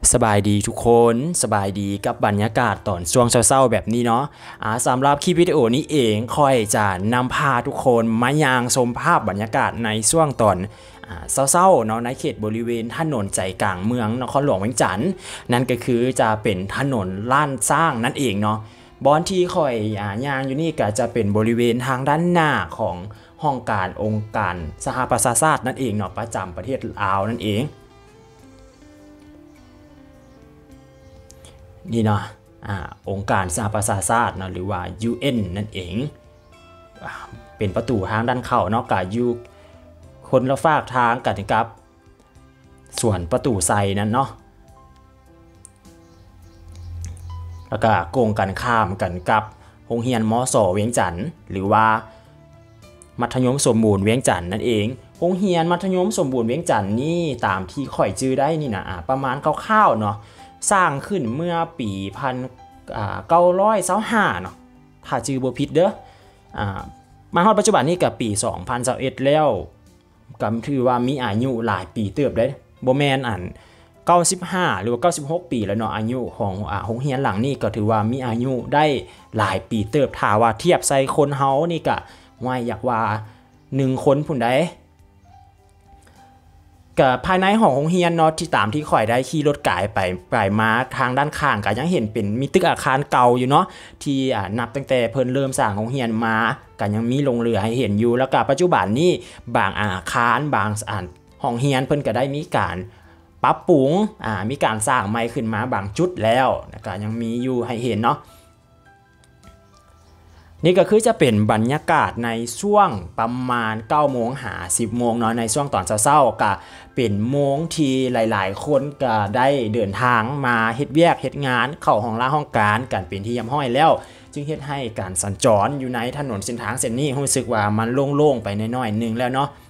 สบายดีทุกคนสบายดีกับบรรยากาศตอนช่วงเช้าๆแบบนี้เนาะสำหรับคลิปวิดีโอนี้เองค่อยจะนำพาทุกคนมายังชมภาพบรรยากาศในช่วงตอนเศร้าๆเนาะในเขตบริเวณถนนใจกลางเมืองนครหลวงเวียงจันทร์นั่นก็คือจะเป็นถนนล้านสร้างนั่นเองเนาะบอนที่ค่อยย่างอยู่นี่ก็จะเป็นบริเวณทางด้านหน้าของห้องการองค์การสหประชาชาตินั่นเองเนาะประจำประเทศลาวนั่นเองนี่เนาะองค์การสหประชาชาตินะหรือว่า UN นั่นเองเป็นประตูทางด้านเข้าเนาะกับอยู่คนละฝากทางกันกับส่วนประตูไซนั่นเนาะแล้วก็โกงกันข้ามกันกับโรงเรียนมส.เวียงจันทน์หรือว่ามัธยมสมบูรณ์เวียงจันทน์นั่นเองโรงเรียนมัธยมสมบูรณ์เวียงจันทน์นี่ตามที่ข่อยจื้อได้นี่นะประมาณคร่าวๆเนาะสร้างขึ้นเมื่อปี1925เนาะถ้าจื้อบ่ผิดเด้อมาฮอดปัจจุบันนี้กับปี2021แล้วก็ถือว่ามีอายุหลายปีเติบได้บ่แม่น95หรือว่า96ปีแล้วเนาะอายุของโรงเรียนหลังนี้ก็ถือว่ามีอายุได้หลายปีเติบถ้าว่าเทียบใส่คนเฮานี่ก็ว่าอยากว่า1คนพุ่นใดกับภายในของโรงเรียนเนาะที่ตามที่ข่อยได้ขี่รถกายไปมาทางด้านข้างก็ยังเห็นเป็นมีตึกอาคารเก่าอยู่เนาะที่นับตั้งแต่เพิ่นเริ่มสร้างโรงเรียนมาก็ยังมีโรงเรือให้เห็นอยู่แล้วก็ปัจจุบันนี้บางอาคารบางห้องเรียนเพิ่นก็ได้มีการปรับปรุงมีการสร้างใหม่ขึ้นมาบางจุดแล้วก็ยังมีอยู่ให้เห็นเนาะนี่ก็คือจะเป็นบรรยากาศในช่วงประมาณ9โมงหา10โมงเนาะในช่วงตอนเช้าๆก็เป็นโมงที่หลายๆคนก็ได้เดินทางมาเฮ็ดเวียกเฮ็ดงานเข้าห้องล่าห้องการกันเป็นที่ยำห้อยแล้วจึงเฮ็ดให้การสัญจรอยู่ในถนนเส้นทางเส้นนี้รู้สึกว่ามันโล่งๆไปน้อยๆนึงแล้วเนาะ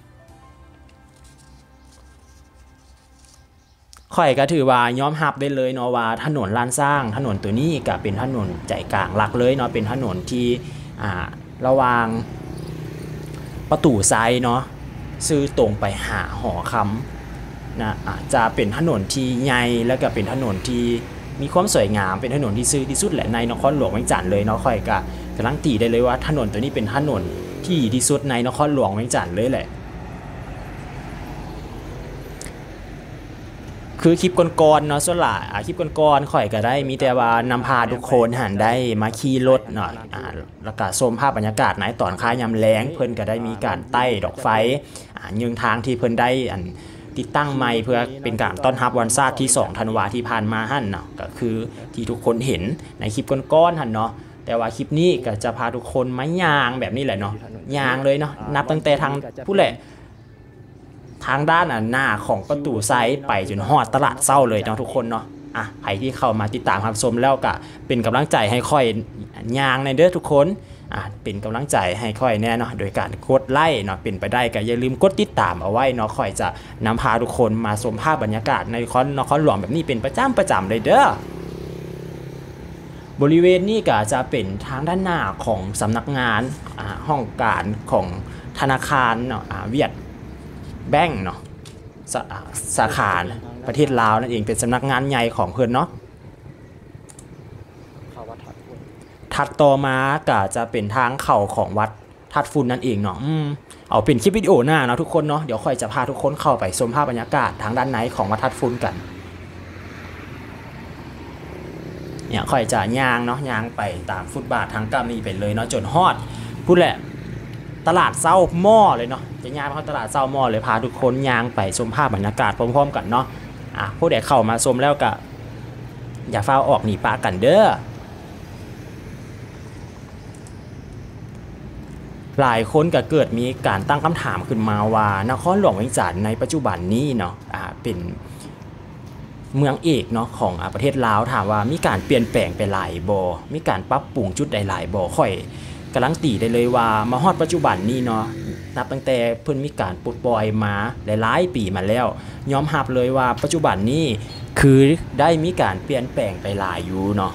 ข่อยก็ถือว่ายอมรับได้เลยเนาะว่าถนนลานสร้างถนนตัวนี้ก็เป็นถนนใจกลางหลักเลยเนาะเป็นถนนที่ระหว่างประตูซ้ายเนาะซื้อตรงไปหาหอคำนะจะเป็นถนนที่ใหญ่แล้วก็เป็นถนนที่มีความสวยงามเป็นถนนที่ซื่อที่สุดแหละในนครหลวงเวียงจันทน์เลยเนาะค่อยก็กำลังตีได้เลยว่าถนนตัวนี้เป็นถนนที่ดีที่สุดในนครหลวงเวียงจันทน์เลยแหละคือคลิปก่อนๆเนาะส่วนหลายคลิปก่อนๆข่อยก็ได้มีแต่ว่านำพาทุกคนหันได้มาขี่รถเนาะแล้วก็ชมภาพบรรยากาศในตอนค่ายามแล้งเพิ่นก็ได้มีการไต้ดอกไฟยืงทางที่เพิ่นได้ติดตั้งใหม่เพื่อเป็นการต้อนรับวันชาติที่2ธันวาที่ผ่านมาหั่นเนาะก็คือที่ทุกคนเห็นในคลิปก่อนๆหั่นเนาะแต่ว่าคลิปนี้ก็จะพาทุกคนมาย่างแบบนี้แหละเนาะย่างเลยเนาะนับตั้งแต่ทางผู้แหละทางด้านหน้าของประตูไซด์ไปจนฮอดตลาดเศร้าเลยเนาะทุกคนเนาะใครที่เข้ามาติดตามรับชมแล้วก็เป็นกำลังใจให้ค่อยย่างในเด้อทุกคนเป็นกำลังใจให้ค่อยแน่เนาะโดยการกดไลค์เนาะเป็นไปได้ก็อย่าลืมกดติดตามเอาไว้เนาะค่อยจะนำพาทุกคนมาชมภาพบรรยากาศในนครหลวงแบบนี้เป็นประจำเลยเด้อบริเวณนี้ก็จะเป็นทางด้านหน้าของสำนักงานห้องการของธนาคารเนาะเวียดแบงก์เนาะสาขาประเทศลาวนั่นเองเป็นสำนักงานใหญ่ของเพิ่นเนาะถัดต่อมาก็จะเป็นทางเข้าของวัดทัดฟุนนั่นเองเนาะเอาเป็นคลิปวิดีโอหน้าเนาะทุกคนเนาะเดี๋ยวค่อยจะพาทุกคนเข้าไปชมภาพบรรยากาศทางด้านในของวัดทัดฟุนกันเนี่ยค่อยจะย่างเนาะย่างไปตามฟุตบาททางกำนี้ไปเลยเนาะจนฮอดพูดแหละตลาดเศร้าหม้อเลยเนาะจะย่างไปเข้าตลาดเศร้าหม้อเลยพาทุกคนย่างไปชมภาพบรรยากาศพร้อมๆกันเนาะผู้ใดเข้ามาชมแล้วก็อย่าฟ้าออกหนีปลากันเด้อหลายคนก็เกิดมีการตั้งคำถามขึ้นมาว่านครหลวงเวียงจันทน์ในปัจจุบันนี้เนาะเป็นเมืองเอกเนาะของประเทศลาวถามว่ามีการเปลี่ยนแปลงไปหลายบ่มีการปรับปรุงจุดใดหลายบ่ค่อยกำลังตีได้เลยว่ามาฮอดปัจจุบันนี้เนาะนับตั้งแต่เพิ่นมีการปลดปล่อยมาหลายปีมาแล้วยอมรับเลยว่าปัจจุบันนี้คือได้มีการเปลี่ยนแปลงไปหลายอยู่เนาะ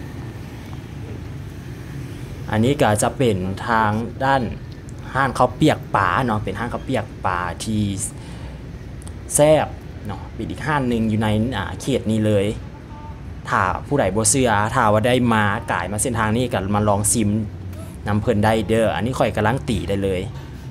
อันนี้ก็จะเป็นทางด้านห้างข้าวเปียกปลาเนาะเป็นห้างข้าวเปียกปลาที่แซ่บเนาะเป็นอีกห้านหนึ่งอยู่ในเขตนี้เลยถ้าผู้ใดบ่เชื่อถ้าว่าได้มากายมาเส้นทางนี้ก็มาลองซิมนำเพิ่นได้เด้ออันนี้ข่อยกำลังตีได้เลย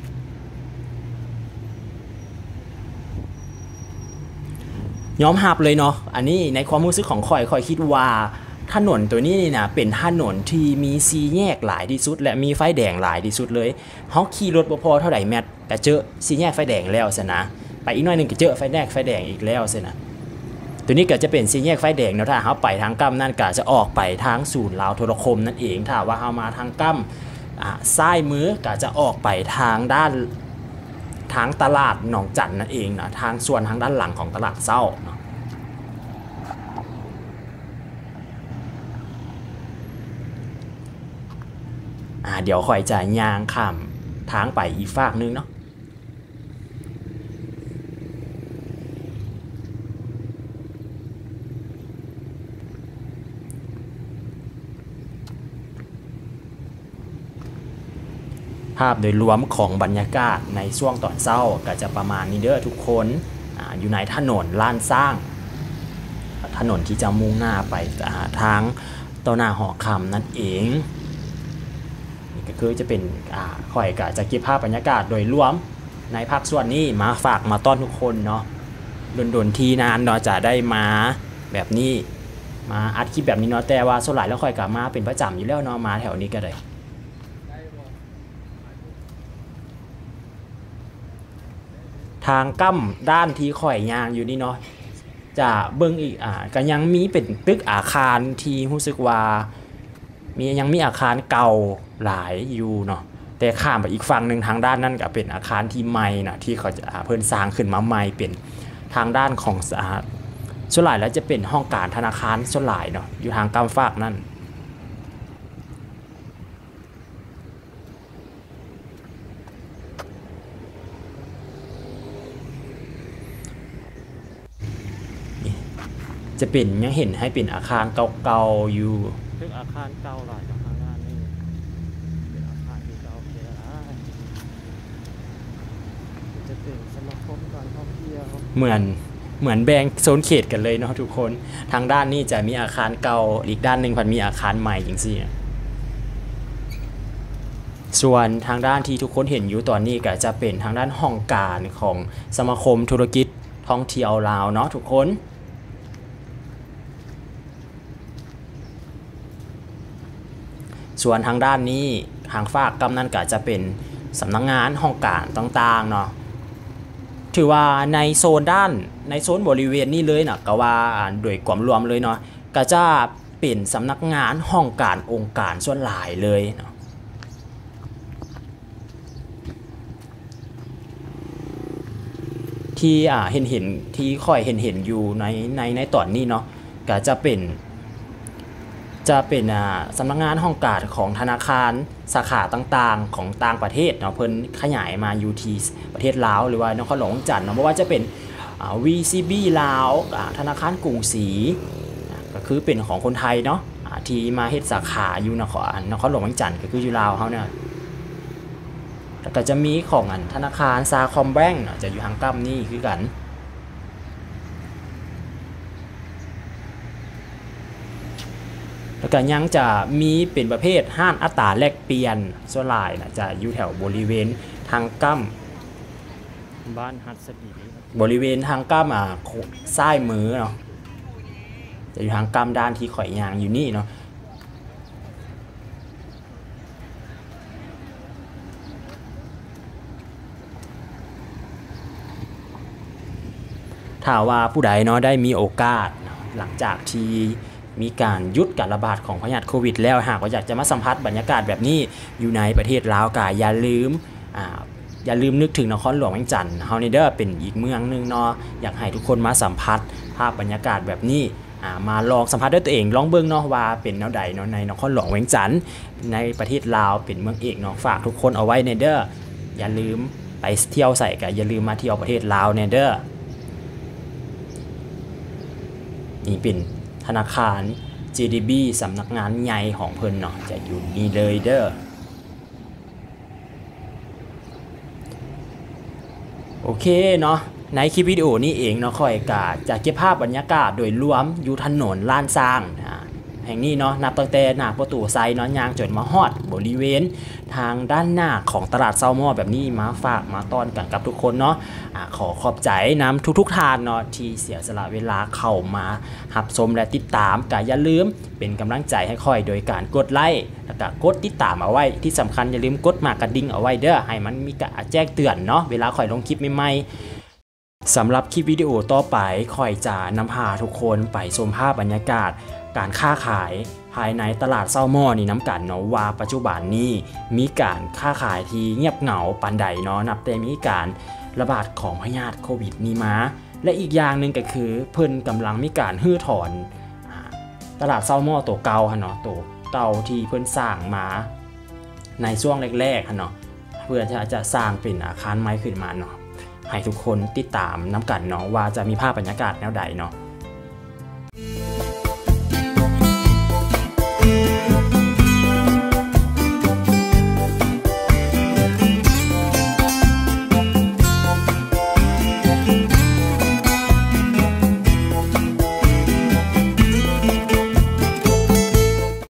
ยอมรับเลยเนาะอันนี้ในความรู้สึกของข่อยคิดว่าถนนตัวนี้นี่นะเป็นถนนที่มี4แยกหลายที่สุดและมีไฟแดงหลายที่สุดเลยเฮาขี่รถบ่พอเท่าใดแมตก็เจอ4แยกไฟแดงแล้วซะนะไปอีกหน่อยนึงก็เจอไฟแดงอีกแล้วซะนะตัวนี้ก็จะเป็น4แยกไฟแดงเนาะถ้าเฮาไปทางกั้มนั่นก็จะออกไปทางศูนย์ลาวโทรคมนั่นเองถ้าว่าเฮามาทางกั้มซ้ายมือก็จะออกไปทางด้านทางตลาดหนองจันนั่นเองนะทางส่วนทางด้านหลังของตลาดเศร้าเนาะเดี๋ยวค่อยจะย่างข้ามทางไปอีกฝากนึงเนาะภาพโดยรวมของบรรยากาศในช่วงตอนเช้าก็จะประมาณนี้เด้อทุกคนอยู่ในถนนลานสร้างถนนที่จะมุ่งหน้าไปทางต่อหน้าหอคำนั่นเองนี่ก็คือจะเป็นข่อยก็จะเก็บภาพบรรยากาศโดยรวมในภาคส่วนนี้มาฝากมาต้อนทุกคนเนาะดนทีนานเนาะจะได้มาแบบนี้มาอัดคลิปแบบนี้เนาะแต่ว่าส่วนหลายแล้วข่อยก็มาเป็นประจำอยู่แล้วเนาะมาแถวนี้ก็ได้ทางกั้มด้านที่ข่อยยางอยู่นี่เนาะจะเบิ่งอีกก็ยังมีเป็นตึกอาคารที่รู้สึกว่ายังมีอาคารเก่าหลายอยู่เนาะแต่ข้ามไปอีกฝั่งหนึ่งทางด้านนั้นก็เป็นอาคารที่ใหม่นะที่เขาจะเพิ่นสร้างขึ้นมาใหม่เป็นทางด้านของส่วนหลายแล้วจะเป็นห้องการธนาคารส่วนหลายเนาะอยู่ทางกั้มฝากนั่นจะเป็นยังเห็นให้เป็นอาคารเก่าๆอยู่ซึ่งอาคารเก่าหลายอาคารนี่เป็นอาคารที่เก่าแก่จะเป็นสมาคมการท่องเที่ยวเหมือนแบ่งโซนเขตกันเลยเนาะทุกคนทางด้านนี้จะมีอาคารเก่าอีกด้านหนึ่งพันมีอาคารใหม่จริงๆส่วนทางด้านที่ทุกคนเห็นอยู่ตอนนี้ก็จะเป็นทางด้านห้องการของสมาคมธุรกิจท่องเที่ยวลาวเนาะทุกคนส่วนทางด้านนี้ทางฝากกำนั่นก็จะเป็นสำนักงานห้องการต่างๆเนาะถือว่าในโซนบริเวณนี้เลยนะก็ว่าโดยความรวมเลยเนาะก็จะเป็นสำนักงานห้องการองค์การส่วนหลายเลยเนาะที่เห็นที่ค่อยเห็นอยู่ในตอนนี้เนาะก็จะเป็นสำนักงานห้องการของธนาคารสาขาต่างๆของต่างประเทศเนาะเพิ่นขยายมาอยู่ที่ประเทศลาวหรือว่านครหลวงจันทร์เนาะไม่ว่าจะเป็นVCB ลาวธนาคารกรุงศรีก็คือเป็นของคนไทยเนาะที่มาเฮ็ดสาขาอยู่นครหลวงจันทร์ก็คืออยู่ลาวเฮาเนี่ยแล้วก็จะมีของธนาคารซาคอมแบงก์จะอยู่ทางกั้มนี่คือกันแล้วก็ยังจะมีเป็นประเภทห้านอัตราแลกเปลี่ยนส่วนหลายนะจะอยู่แถวบริเวณทางกั้มบ้านฮัตสดีบริเวณทางกั้มซ้ายมือเนาะจะอยู่ทางกั้มด้านที่ข่อยยางอยู่นี่เนาะถ้าว่าผู้ใดเนาะได้มีโอกาสหลังจากที่มีการยุดการระบาดของพยาธิโควิดแล้วหากว่าอยากจะมาสัมผัสบรรยากาศแบบนี้อยู่ในประเทศลาวก็อย่าลืมนึกถึงนครหลวงเวียงจันทน์เฮานี่เด้อเป็นอีกเมืองนึงเนาะอยากให้ทุกคนมาสัมผัสภาพบรรยากาศแบบนี้มาลองสัมผัสด้วยตัวเองลองเบิ่งเนาะว่าเป็นแนวใดเนาะในนครหลวงเวียงจันทน์ในประเทศลาวเป็นเมืองเอกเนาะฝากทุกคนเอาไว้ในเด้ออย่าลืมไปเที่ยวใส่ก็อย่าลืมมาเที่ยวประเทศลาวในเด้อนี่เป็นธนาคาร JDB สำนักงานใหญ่ของเพิ่นเนาะจะอยู่นี่เลยเด้อโอเคเนาะในคลิปวิดีโอนี้เองเนาะค่อยกาจะเก็บภาพบรรยากาศโดยรวมอยู่ถนนล้านสร้างแห่งนี้เนาะนับตั้งแต่หน้าประตูไซเนาะยางจนมาฮอดบริเวณทางด้านหน้าของตลาดเซาหม้อแบบนี้มาฝากมาต้อนกันกับทุกคนเนาะขอขอบใจนำทุกทานเนาะที่เสียสละเวลาเข้ามาหับชมและติดตามก็อย่าลืมเป็นกำลังใจให้ค่อยโดยการกดไลค์แล้วก็กดติดตามเอาไว้ที่สำคัญอย่าลืมกดหมากกระดิ่งเอาไว้เด้อให้มันมีการแจ้งเตือนเนาะเวลาค่อยลงคลิปใหม่ๆสำหรับคลิปวิดีโอต่อไปค่อยจะนำพาทุกคนไปชมภาพบรรยากาศการค้าขายภายในตลาดเซาหม้อนี่น้ำกันเนาะว่าปัจจุบันนี้มีการค้าขายที่เงียบเหงาปานใดเนาะนับแต่มีการระบาดของพยาธิโควิดนี้มาและอีกอย่างหนึ่งก็คือเพิ่นกำลังมีการฮื้อถอนตลาดเซาหม้อตัวเก่าฮะเนาะตัวเก่าที่เพิ่นสร้างมาในช่วงแรกๆฮะเนาะเพื่อจะสร้างเป็นอาคารใหม่ขึ้นมาเนาะให้ทุกคนติดตามน้ำกันเนาะว่าจะมีภาพบรรยากาศแนวใดเนาะ